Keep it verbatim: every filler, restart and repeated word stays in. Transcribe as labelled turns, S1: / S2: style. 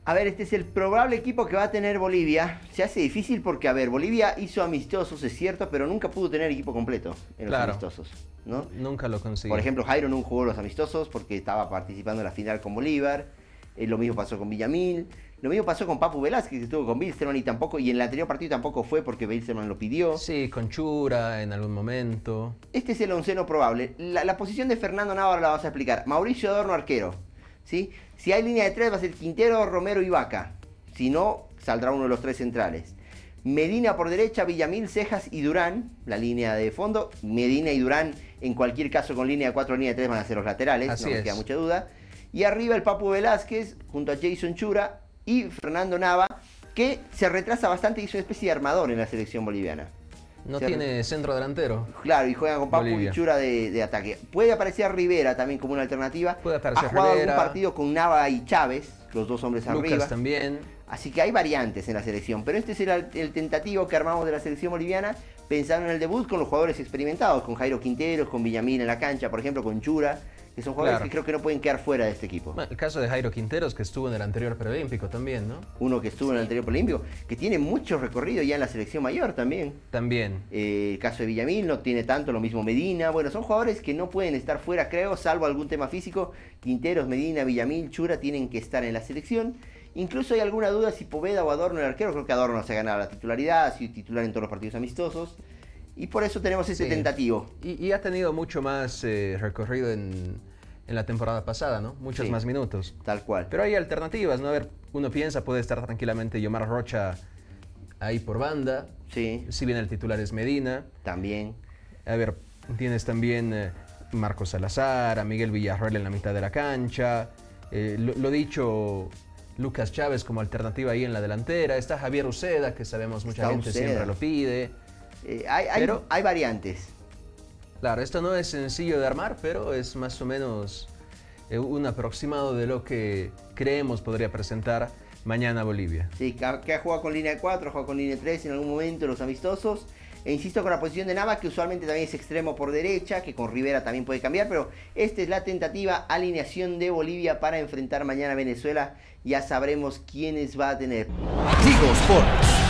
S1: A ver, este es el probable equipo que va a tener Bolivia. Se hace difícil porque, a ver, Bolivia hizo amistosos, es cierto, pero nunca pudo tener equipo completo en los
S2: Claro.
S1: amistosos, ¿no?
S2: Nunca lo consiguió.
S1: Por ejemplo, Jairo no jugó los amistosos porque estaba participando en la final con Bolívar. Eh, lo mismo pasó con Villamil. Lo mismo pasó con Papu Velázquez, que estuvo con Wilstermann y tampoco, y en el anterior partido tampoco fue porque Wilstermann lo pidió.
S2: Sí, con Chura en algún momento.
S1: Este es el onceno probable. La, la posición de Fernando Navarro la vamos a explicar. Mauricio Adorno, arquero, ¿sí? Si hay línea de tres va a ser Quintero, Romero y Vaca. Si no, saldrá uno de los tres centrales. Medina por derecha, Villamil, Cejas y Durán, la línea de fondo. Medina y Durán, en cualquier caso con línea de cuatro o línea de tres van a ser los laterales,
S2: Así
S1: no me
S2: es.
S1: queda mucha duda. Y arriba el Papu Velázquez, junto a Jason Chura y Fernando Nava, que se retrasa bastante y es una especie de armador en la selección boliviana.
S2: No
S1: Se
S2: tiene centro delantero.
S1: Claro, y juegan con Papu
S2: Bolivia.
S1: y Chura de, de ataque. Puede aparecer Rivera también como una alternativa.
S2: Puede aparecer
S1: Ha jugado
S2: Rivera.
S1: algún partido con Nava y Chávez, los dos hombres
S2: Lucas
S1: arriba.
S2: también.
S1: Así que hay variantes en la selección, pero este es el, el tentativo que armamos de la selección boliviana, pensando en el debut con los jugadores experimentados, con Jairo Quinteros, con Villamil en la cancha, por ejemplo, con Chura, que son jugadores
S2: Claro.
S1: que creo que no pueden quedar fuera de este equipo.
S2: Bueno, el caso de Jairo Quinteros, que estuvo en el anterior preolímpico también, ¿no?
S1: Uno que estuvo en el anterior olímpico, que tiene mucho recorrido ya en la selección mayor también.
S2: También.
S1: Eh, el caso de Villamil no tiene tanto, lo mismo Medina. Bueno, son jugadores que no pueden estar fuera, creo, salvo algún tema físico. Quinteros, Medina, Villamil, Chura tienen que estar en la selección. Incluso hay alguna duda si Poveda o Adorno el arquero. Creo que Adorno se ha ganado la titularidad, ha sido titular en todos los partidos amistosos. Y por eso tenemos este
S2: Sí.
S1: tentativo.
S2: Y, y ha tenido mucho más eh, recorrido en, en la temporada pasada, ¿no? Muchos
S1: Sí.
S2: más minutos.
S1: Tal cual.
S2: Pero hay alternativas, ¿no? A ver, uno piensa, puede estar tranquilamente Yomar Rocha ahí por banda.
S1: Sí,
S2: Si bien el titular es Medina.
S1: también.
S2: A ver, tienes también eh, Marcos Salazar, a Miguel Villarroel en la mitad de la cancha. Eh, lo, lo dicho, Lucas Chávez como alternativa ahí en la delantera. Está Javier Uceda, que sabemos mucha
S1: Está
S2: gente
S1: Uceda.
S2: siempre lo pide.
S1: Eh, hay, hay,
S2: Pero-
S1: hay variantes.
S2: Claro, esto no es sencillo de armar, pero es más o menos eh, un aproximado de lo que creemos podría presentar mañana Bolivia.
S1: Sí, que ha, que ha jugado con línea de cuatro, ha jugado con línea de tres en algún momento en los amistosos. E insisto con la posición de Nava, que usualmente también es extremo por derecha, que con Rivera también puede cambiar, pero esta es la tentativa alineación de Bolivia para enfrentar mañana a Venezuela. Ya sabremos quiénes va a tener.
S3: Tigo Sports.